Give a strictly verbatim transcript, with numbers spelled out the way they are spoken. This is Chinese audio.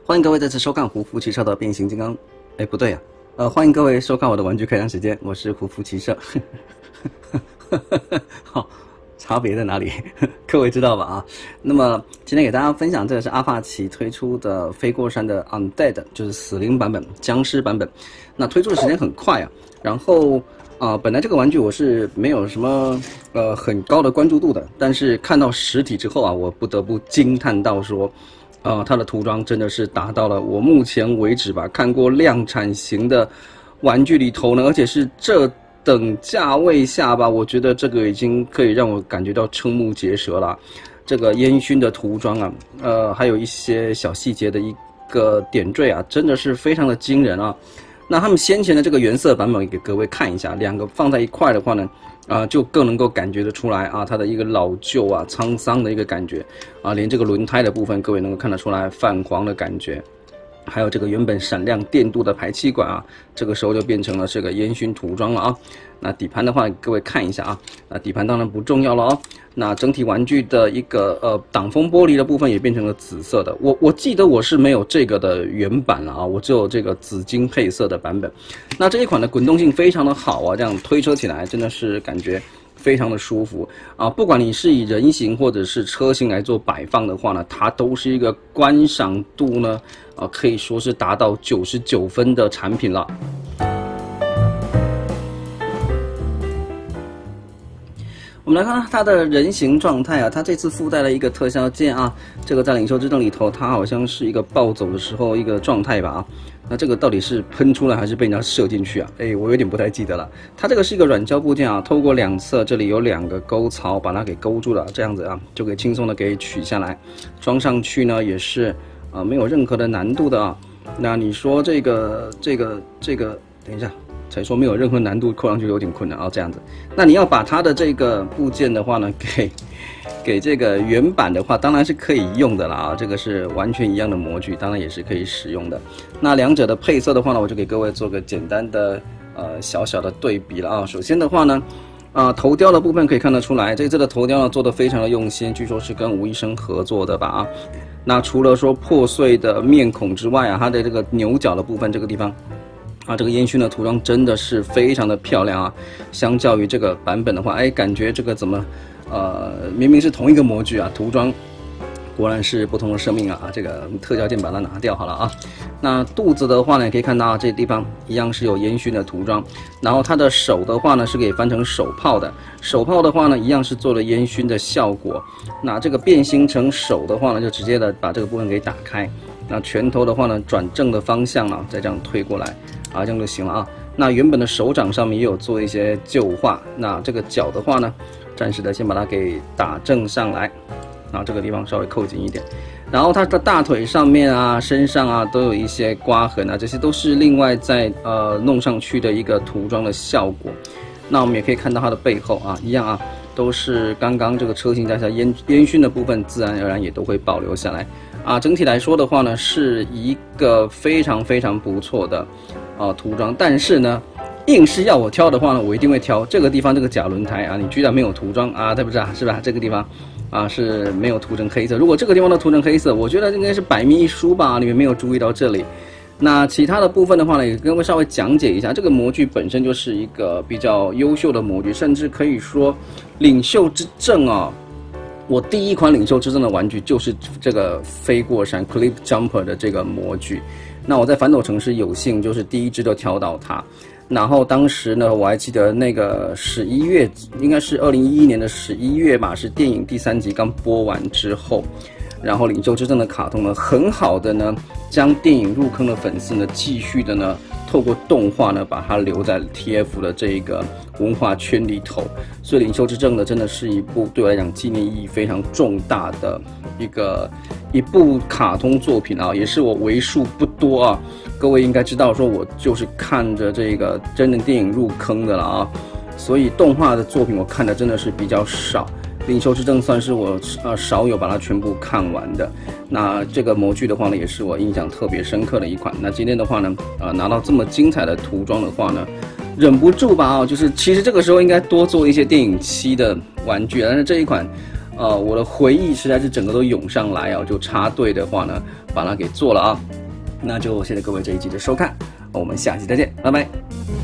欢迎各位再次收看胡夫骑车的变形金刚。哎，不对啊，呃，欢迎各位收看我的玩具开箱时间，我是胡夫骑车。好，差别在哪里？各位知道吧？啊，那么今天给大家分享这个是阿帕奇推出的飞过山的 Undead， 就是死灵版本、僵尸版本。那推出的时间很快啊，然后。啊、呃，本来这个玩具我是没有什么呃很高的关注度的，但是看到实体之后啊，我不得不惊叹到说，呃，它的涂装真的是达到了我目前为止吧看过量产型的玩具里头呢，而且是这等价位下吧，我觉得这个已经可以让我感觉到瞠目结舌了。这个烟熏的涂装啊，呃，还有一些小细节的一个点缀啊，真的是非常的惊人啊。那他们先前的这个原色版本也给各位看一下，两个放在一块的话呢，啊、呃，就更能够感觉得出来啊，它的一个老旧啊、沧桑的一个感觉啊，连这个轮胎的部分，各位能够看得出来泛黄的感觉，还有这个原本闪亮电镀的排气管啊，这个时候就变成了这个烟熏涂装了啊。那底盘的话，各位看一下啊，那底盘当然不重要了哦。那整体玩具的一个呃挡风玻璃的部分也变成了紫色的。我我记得我是没有这个的原版了啊，我只有这个紫金配色的版本。那这一款的滚动性非常的好啊，这样推车起来真的是感觉非常的舒服啊。不管你是以人形或者是车型来做摆放的话呢，它都是一个观赏度呢啊可以说是达到九十九分的产品了。我们来看它的人形状态啊，它这次附带了一个特效件啊，这个在领袖之证里头，它好像是一个暴走的时候一个状态吧啊，那这个到底是喷出来还是被人家射进去啊？哎，我有点不太记得了。它这个是一个软胶部件啊，透过两侧这里有两个沟槽把它给勾住了，这样子啊就可以轻松的给取下来，装上去呢也是啊、呃、没有任何的难度的啊。那你说这个这个这个，等一下。才说没有任何难度，扣上去有点困难啊，这样子。那你要把它的这个部件的话呢，给给这个原版的话，当然是可以用的啦啊，这个是完全一样的模具，当然也是可以使用的。那两者的配色的话呢，我就给各位做个简单的呃小小的对比了啊。首先的话呢，啊、呃、头雕的部分可以看得出来，这次的头雕呢做得非常的用心，据说是跟吴医生合作的吧啊。那除了说破碎的面孔之外啊，它的这个牛角的部分这个地方。啊，这个烟熏的涂装真的是非常的漂亮啊！相较于这个版本的话，哎，感觉这个怎么，呃，明明是同一个模具啊，涂装果然是不同的生命啊！这个特效件把它拿掉好了啊。那肚子的话呢，可以看到这地方一样是有烟熏的涂装，然后它的手的话呢是可以翻成手炮的，手炮的话呢一样是做了烟熏的效果。那这个变形成手的话呢，就直接的把这个部分给打开。那拳头的话呢，转正的方向啊，再这样推过来。啊，这样就行了啊。那原本的手掌上面也有做一些旧化，那这个脚的话呢，暂时的先把它给打正上来，然后这个地方稍微扣紧一点，然后它的大腿上面啊、身上啊都有一些刮痕啊，这些都是另外再呃弄上去的一个涂装的效果。那我们也可以看到它的背后啊，一样啊，都是刚刚这个车型加下烟烟熏的部分，自然而然也都会保留下来啊。整体来说的话呢，是一个非常非常不错的。啊，涂装，但是呢，硬是要我挑的话呢，我一定会挑这个地方这个假轮胎啊，你居然没有涂装啊，对不对啊？是吧？这个地方啊是没有涂成黑色。如果这个地方都涂成黑色，我觉得应该是百密一疏吧，你们没有注意到这里。那其他的部分的话呢，也跟各位稍微讲解一下，这个模具本身就是一个比较优秀的模具，甚至可以说领袖之证啊。我第一款领袖之证的玩具就是这个飞过山 Cliff Jumper 的这个模具。那我在反斗城市有幸就是第一只就挑到它，然后当时呢我还记得那个十一月，应该是二零一一年的十一月吧，是电影第三集刚播完之后，然后领袖之证的卡通呢很好的呢将电影入坑的粉丝呢继续的呢透过动画呢把它留在 T F 的这个文化圈里头，所以领袖之证呢真的是一部对我来讲纪念意义非常重大的一个一部卡通作品啊，也是我为数不多啊，各位应该知道说我就是看着这个真人电影入坑的了啊，所以动画的作品我看的真的是比较少。领袖之证算是我呃少有把它全部看完的。那这个模具的话呢，也是我印象特别深刻的一款。那今天的话呢，呃拿到这么精彩的涂装的话呢，忍不住吧啊、哦，就是其实这个时候应该多做一些电影漆的玩具，但是这一款。 呃，我的回忆实在是整个都涌上来啊，就插队的话呢，把它给做了啊。那就谢谢各位这一集的收看，我们下期再见，拜拜。